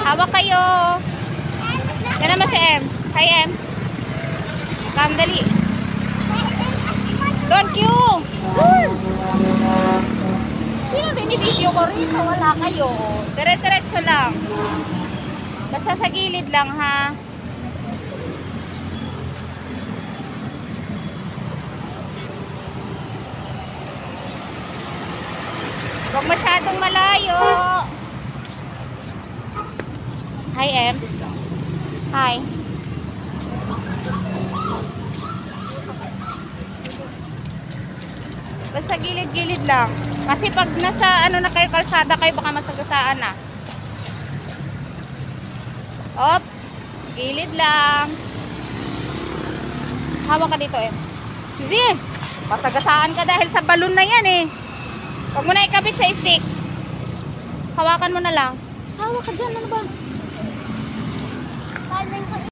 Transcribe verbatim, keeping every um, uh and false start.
Hawak kayo. Yan naman si M. Hi, M. Come, dali. Don't you. Sino binibideo ko rito? Wala kayo. Dire-diretso lang. Basta sa gilid lang, ha. Huwag masyadong malayo. Hi, M. Hi. Basta gilid-gilid lang. Kasi pag nasa ano na kayo kalsada kayo, baka masagasaan na. Op. Gilid lang. Hawak ka dito, M. Easy. Masagasaan ka dahil sa balon na yan, eh. Huwag mo na ikabit sa stick. Hawakan mo na lang. Hawak ka dyan, ano ba?